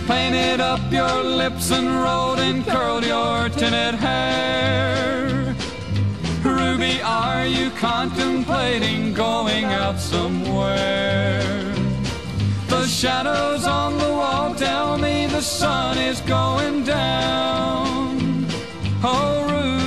painted up your lips and rolled and curled your tinted hair. Ruby, are you contemplating going out somewhere? The shadows on the wall tell me the sun is going down. Oh,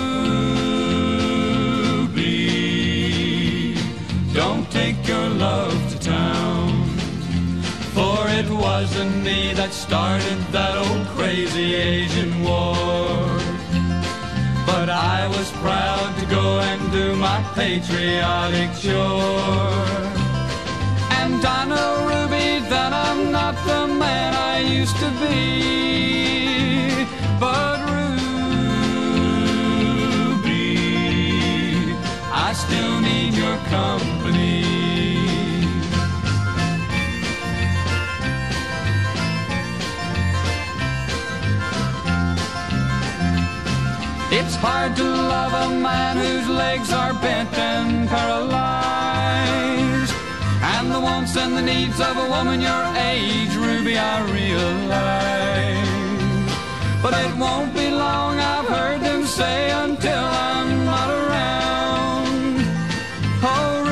Ruby, don't take your love to town. For it wasn't me that started that old crazy Asian war. But I was proud to go and do my patriotic chore. And I know, Ruby, that I'm not the man I used to be. But Ruby, I still need your company. It's hard to love a man whose legs are bent and paralyzed, and the wants and the needs of a woman your age, Ruby, I realize. But it won't be long, I've heard them say, until I'm not around. Oh,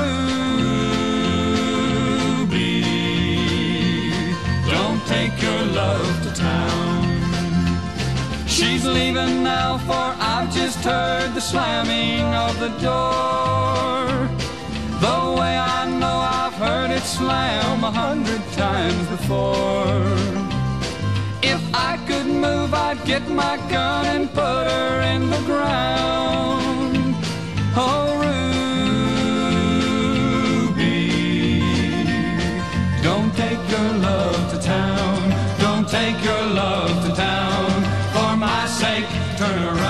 Ruby, don't take your love to town. She's leaving now, for I've just heard the slamming of the door. The way I know I've heard it slam 100 times before. If I could move, I'd get my gun and put her in the ground. Oh, Ruby, don't take your love to town. Don't take your love to town. For my sake, turn around.